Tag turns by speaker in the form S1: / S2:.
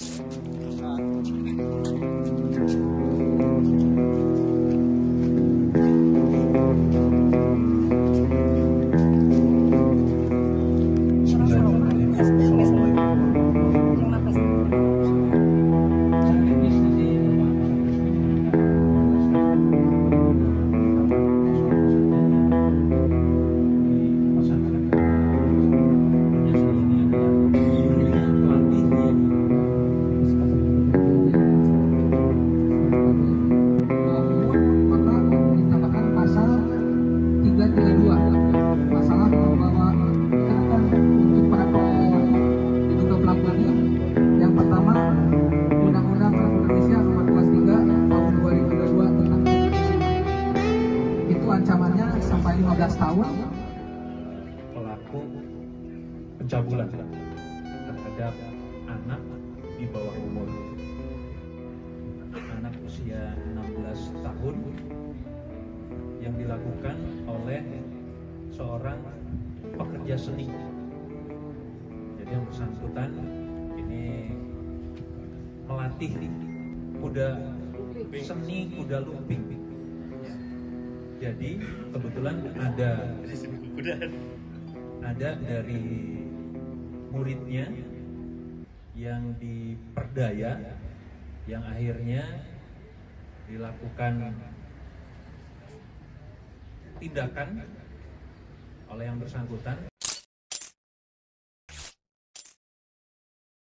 S1: Masalah bahwa untuk para diduga pelaku ini, yang pertama Undang-Undang Indonesia Nomor 23 Tahun 2022 tentang itu ancamannya sampai 15 tahun.
S2: Pelaku pencabulan terhadap anak di bawah umur, anak usia 16 tahun yang dilakukan oleh seorang pekerja seni. Jadi yang bersangkutan ini melatih kuda seni, kuda lumping. Jadi kebetulan ada dari muridnya yang diperdaya, yang akhirnya dilakukan tindakan oleh yang bersangkutan.